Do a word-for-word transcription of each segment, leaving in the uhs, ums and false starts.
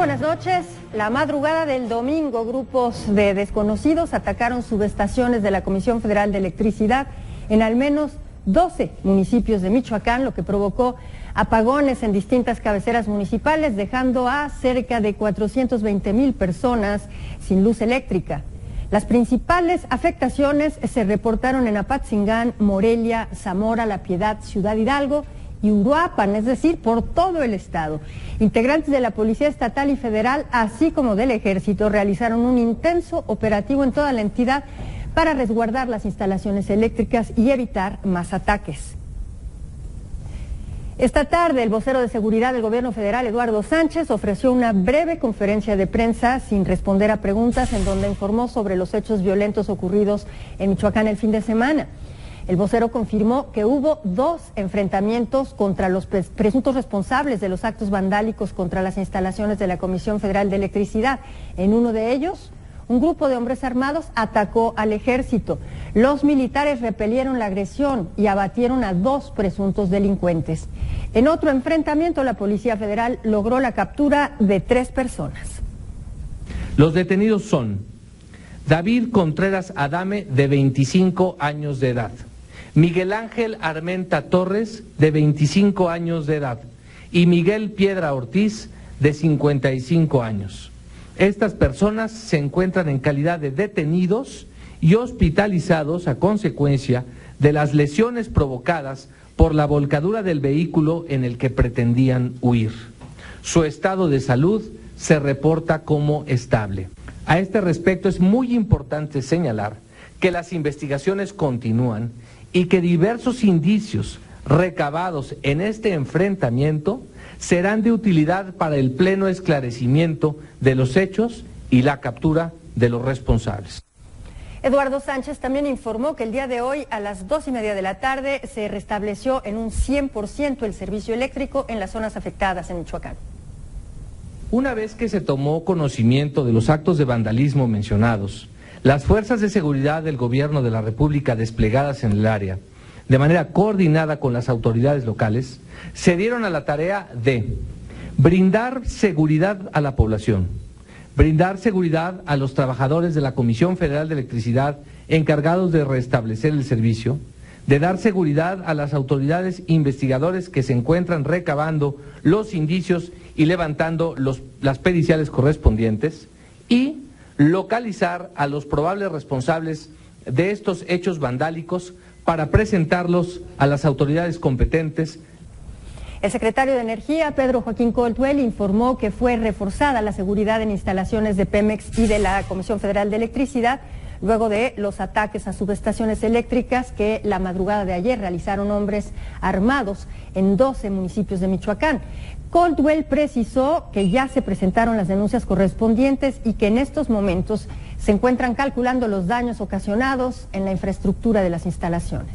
buenas noches. La madrugada del domingo, grupos de desconocidos atacaron subestaciones de la Comisión Federal de Electricidad en al menos doce municipios de Michoacán, lo que provocó apagones en distintas cabeceras municipales, dejando a cerca de cuatrocientas veinte mil personas sin luz eléctrica. Las principales afectaciones se reportaron en Apatzingán, Morelia, Zamora, La Piedad, Ciudad Hidalgo y Uruapan, es decir, por todo el estado. Integrantes de la Policía Estatal y Federal, así como del Ejército, realizaron un intenso operativo en toda la entidad para resguardar las instalaciones eléctricas y evitar más ataques. Esta tarde, el vocero de seguridad del gobierno federal, Eduardo Sánchez, ofreció una breve conferencia de prensa sin responder a preguntas, en donde informó sobre los hechos violentos ocurridos en Michoacán el fin de semana. El vocero confirmó que hubo dos enfrentamientos contra los presuntos responsables de los actos vandálicos contra las instalaciones de la Comisión Federal de Electricidad. En uno de ellos, un grupo de hombres armados atacó al ejército. Los militares repelieron la agresión y abatieron a dos presuntos delincuentes. En otro enfrentamiento, la Policía Federal logró la captura de tres personas. Los detenidos son David Contreras Adame, de veinticinco años de edad, Miguel Ángel Armenta Torres, de veinticinco años de edad, y Miguel Piedra Ortiz, de cincuenta y cinco años. Estas personas se encuentran en calidad de detenidos y hospitalizados a consecuencia de las lesiones provocadas por la volcadura del vehículo en el que pretendían huir. Su estado de salud se reporta como estable. A este respecto, es muy importante señalar que las investigaciones continúan y que diversos indicios recabados en este enfrentamiento serán de utilidad para el pleno esclarecimiento de los hechos y la captura de los responsables. Eduardo Sánchez también informó que el día de hoy, a las dos y media de la tarde, se restableció en un cien por ciento el servicio eléctrico en las zonas afectadas en Michoacán. Una vez que se tomó conocimiento de los actos de vandalismo mencionados, las fuerzas de seguridad del gobierno de la República desplegadas en el área, de manera coordinada con las autoridades locales, se dieron a la tarea de brindar seguridad a la población, brindar seguridad a los trabajadores de la Comisión Federal de Electricidad encargados de restablecer el servicio, de dar seguridad a las autoridades investigadores que se encuentran recabando los indicios y levantando los, las periciales correspondientes, y localizar a los probables responsables de estos hechos vandálicos para presentarlos a las autoridades competentes. El secretario de Energía, Pedro Joaquín Caldwell, informó que fue reforzada la seguridad en instalaciones de Pemex y de la Comisión Federal de Electricidad luego de los ataques a subestaciones eléctricas que la madrugada de ayer realizaron hombres armados en doce municipios de Michoacán. Caldwell precisó que ya se presentaron las denuncias correspondientes y que en estos momentos se encuentran calculando los daños ocasionados en la infraestructura de las instalaciones.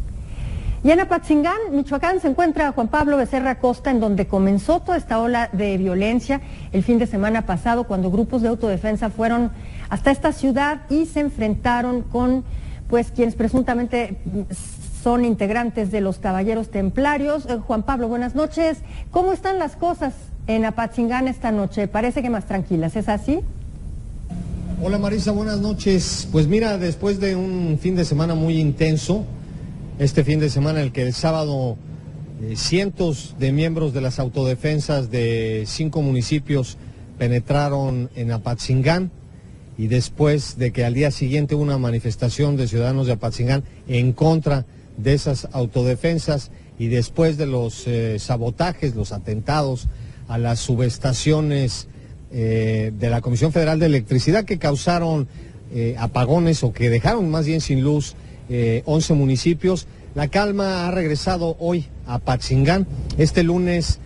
Y en Apatzingán, Michoacán, se encuentra Juan Pablo Becerra Costa, en donde comenzó toda esta ola de violencia el fin de semana pasado, cuando grupos de autodefensa fueron hasta esta ciudad y se enfrentaron con pues quienes presuntamente son integrantes de los Caballeros Templarios. Eh, Juan Pablo, buenas noches. ¿Cómo están las cosas en Apatzingán esta noche? Parece que más tranquilas, ¿es así? Hola Marisa, buenas noches. Pues mira, después de un fin de semana muy intenso, este fin de semana en el que el sábado eh, cientos de miembros de las autodefensas de cinco municipios penetraron en Apatzingán, y después de que al día siguiente hubo una manifestación de ciudadanos de Apatzingán en contra de esas autodefensas, y después de los eh, sabotajes, los atentados a las subestaciones eh, de la Comisión Federal de Electricidad, que causaron eh, apagones o que dejaron más bien sin luz eh, once municipios, la calma ha regresado hoy a Apatzingán. Este lunes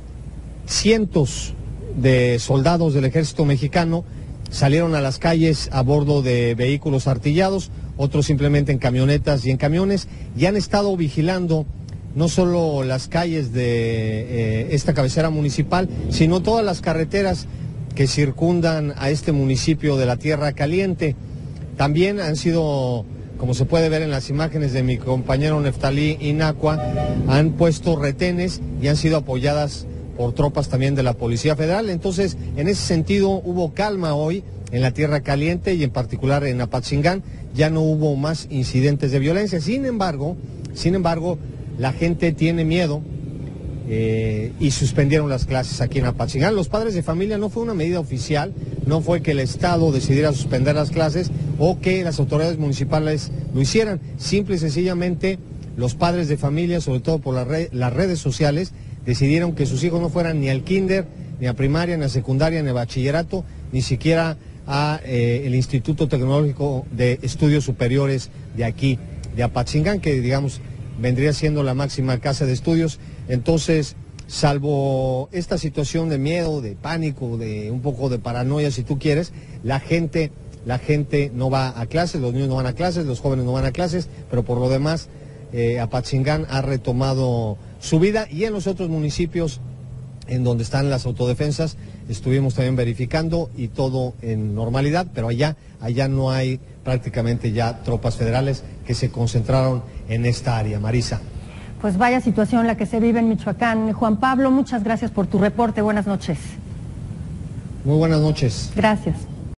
cientos de soldados del ejército mexicano salieron a las calles a bordo de vehículos artillados, otros simplemente en camionetas y en camiones, y han estado vigilando no solo las calles de eh, esta cabecera municipal, sino todas las carreteras que circundan a este municipio de la Tierra Caliente. También han sido, como se puede ver en las imágenes de mi compañero Neftalí Inacua, han puesto retenes y han sido apoyadas por tropas también de la Policía Federal. Entonces, en ese sentido, hubo calma hoy en la Tierra Caliente y en particular en Apatzingán. Ya no hubo más incidentes de violencia. Sin embargo, sin embargo, la gente tiene miedo eh, y suspendieron las clases aquí en Apatzingán. Los padres de familia, no fue una medida oficial, no fue que el Estado decidiera suspender las clases o que las autoridades municipales lo hicieran. Simple y sencillamente, los padres de familia, sobre todo por la red, las redes sociales, decidieron que sus hijos no fueran ni al kinder, ni a primaria, ni a secundaria, ni a bachillerato, ni siquiera a eh, el Instituto Tecnológico de Estudios Superiores de aquí, de Apatzingán, que digamos vendría siendo la máxima casa de estudios. Entonces, salvo esta situación de miedo, de pánico, de un poco de paranoia, si tú quieres, la gente, la gente no va a clases, los niños no van a clases, los jóvenes no van a clases, pero por lo demás, eh, Apatzingán ha retomado su vida, y en los otros municipios en donde están las autodefensas estuvimos también verificando y todo en normalidad, pero allá, allá no hay prácticamente ya tropas federales que se concentraron en esta área. Marisa. Pues vaya situación la que se vive en Michoacán. Juan Pablo, muchas gracias por tu reporte. Buenas noches. Muy buenas noches. Gracias.